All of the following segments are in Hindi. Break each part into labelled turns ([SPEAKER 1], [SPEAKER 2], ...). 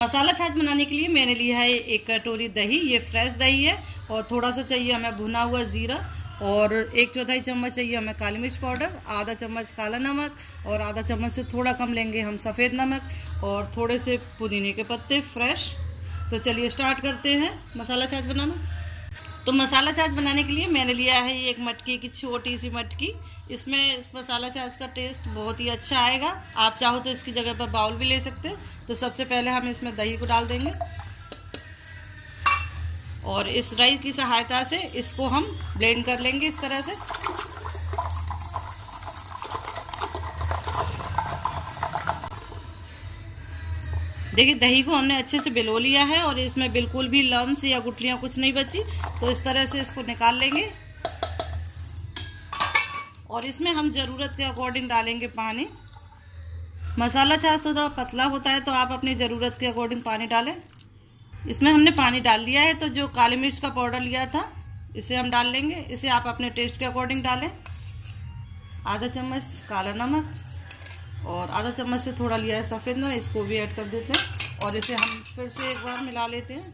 [SPEAKER 1] मसाला छाछ बनाने के लिए मैंने लिया है 1 कटोरी दही। ये फ्रेश दही है। और थोड़ा सा चाहिए हमें भुना हुआ जीरा, और 1/4 चम्मच चाहिए हमें काली मिर्च पाउडर, आधा चम्मच काला नमक, और आधा चम्मच से थोड़ा कम लेंगे हम सफ़ेद नमक, और थोड़े से पुदीने के पत्ते फ्रेश। तो चलिए स्टार्ट करते हैं मसाला छाछ बनाना। तो मसाला छाछ बनाने के लिए मैंने लिया है एक मटके की छोटी सी मटकी। इसमें इस मसाला छाछ का टेस्ट बहुत ही अच्छा आएगा। आप चाहो तो इसकी जगह पर बाउल भी ले सकते हो। तो सबसे पहले हम इसमें दही को डाल देंगे, और इस राई की सहायता से इसको हम ब्लेंड कर लेंगे इस तरह से। देखिए दही को हमने अच्छे से भिगो लिया है, और इसमें बिल्कुल भी लम्स या गुठलियाँ कुछ नहीं बची। तो इस तरह से इसको निकाल लेंगे, और इसमें हम ज़रूरत के अकॉर्डिंग डालेंगे पानी। मसाला छाछ तो थोड़ा पतला होता है, तो आप अपनी ज़रूरत के अकॉर्डिंग पानी डालें। इसमें हमने पानी डाल लिया है। तो जो काली मिर्च का पाउडर लिया था इसे हम डाल लेंगे। इसे आप अपने टेस्ट के अकॉर्डिंग डालें। आधा चम्मच काला नमक, और आधा चम्मच से थोड़ा लिया है सफ़ेद नमक, इसको भी ऐड कर देते हैं, और इसे हम फिर से एक बार मिला लेते हैं।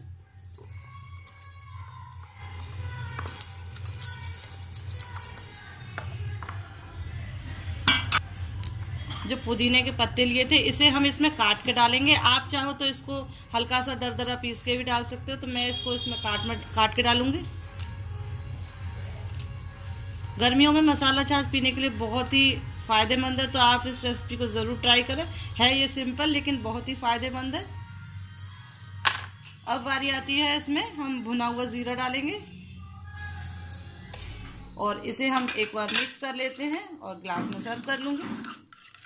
[SPEAKER 1] जो पुदीने के पत्ते लिए थे इसे हम इसमें काट के डालेंगे। आप चाहो तो इसको हल्का सा दरदरा पीस के भी डाल सकते हो। तो मैं इसको इसमें काट के डालूंगी। गर्मियों में मसाला छाछ पीने के लिए बहुत ही फ़ायदेमंद है। तो आप इस रेसिपी को ज़रूर ट्राई करें। है ये सिंपल लेकिन बहुत ही फ़ायदेमंद है। अब बारी आती है इसमें हम भुना हुआ ज़ीरा डालेंगे, और इसे हम एक बार मिक्स कर लेते हैं, और ग्लास में सर्व कर लूँगी।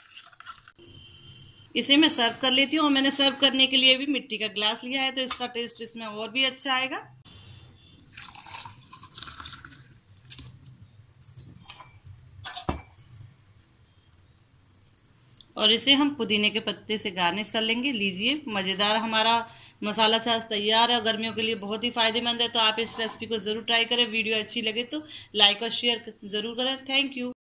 [SPEAKER 1] इसे मैं सर्व कर लेती हूँ, और मैंने सर्व करने के लिए भी मिट्टी का ग्लास लिया है, तो इसका टेस्ट इसमें और भी अच्छा आएगा। और इसे हम पुदीने के पत्ते से गार्निश कर लेंगे। लीजिए, मज़ेदार हमारा मसाला छाछ तैयार है। गर्मियों के लिए बहुत ही फ़ायदेमंद है। तो आप इस रेसिपी को ज़रूर ट्राई करें। वीडियो अच्छी लगे तो लाइक और शेयर ज़रूर करें। Thank you.